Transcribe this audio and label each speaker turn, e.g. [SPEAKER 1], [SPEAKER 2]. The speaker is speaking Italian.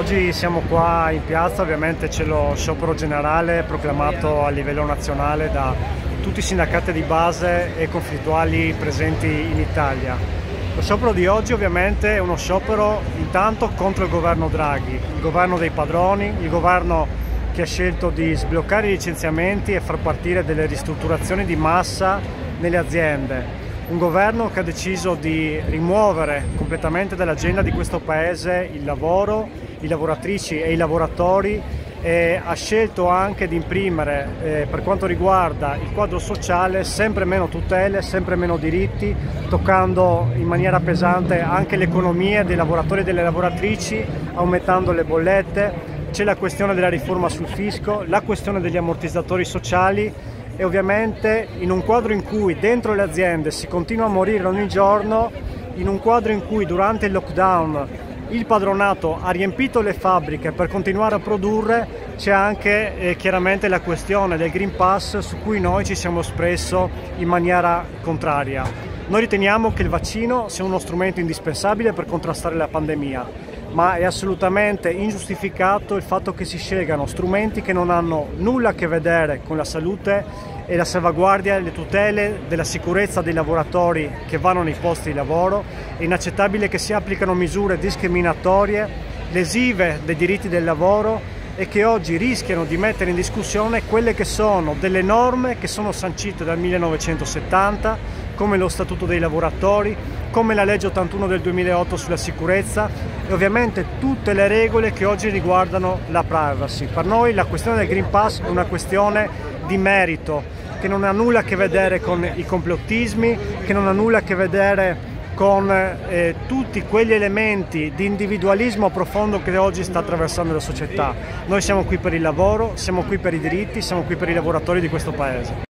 [SPEAKER 1] Oggi siamo qua in piazza, ovviamente c'è lo sciopero generale proclamato a livello nazionale da tutti i sindacati di base e conflittuali presenti in Italia. Lo sciopero di oggi ovviamente è uno sciopero intanto contro il governo Draghi, il governo dei padroni, il governo che ha scelto di sbloccare i licenziamenti e far partire delle ristrutturazioni di massa nelle aziende. Un governo che ha deciso di rimuovere completamente dall'agenda di questo paese il lavoro, i lavoratrici e i lavoratori, e ha scelto anche di imprimere per quanto riguarda il quadro sociale sempre meno tutele, sempre meno diritti, toccando in maniera pesante anche l'economia dei lavoratori e delle lavoratrici, aumentando le bollette. C'è la questione della riforma sul fisco, la questione degli ammortizzatori sociali e ovviamente in un quadro in cui dentro le aziende si continua a morire ogni giorno, in un quadro in cui durante il lockdown il padronato ha riempito le fabbriche per continuare a produrre, c'è anche chiaramente la questione del Green Pass su cui noi ci siamo espresso in maniera contraria. Noi riteniamo che il vaccino sia uno strumento indispensabile per contrastare la pandemia, ma è assolutamente ingiustificato il fatto che si scelgano strumenti che non hanno nulla a che vedere con la salute e la salvaguardia e le tutele della sicurezza dei lavoratori che vanno nei posti di lavoro. È inaccettabile che si applicano misure discriminatorie, lesive dei diritti del lavoro e che oggi rischiano di mettere in discussione quelle che sono delle norme che sono sancite dal 1970, come lo Statuto dei lavoratori, come la legge 81 del 2008 sulla sicurezza e ovviamente tutte le regole che oggi riguardano la privacy. Per noi la questione del Green Pass è una questione di merito, che non ha nulla a che vedere con i complottismi, che non ha nulla a che vedere con tutti quegli elementi di individualismo profondo che oggi sta attraversando la società. Noi siamo qui per il lavoro, siamo qui per i diritti, siamo qui per i lavoratori di questo Paese.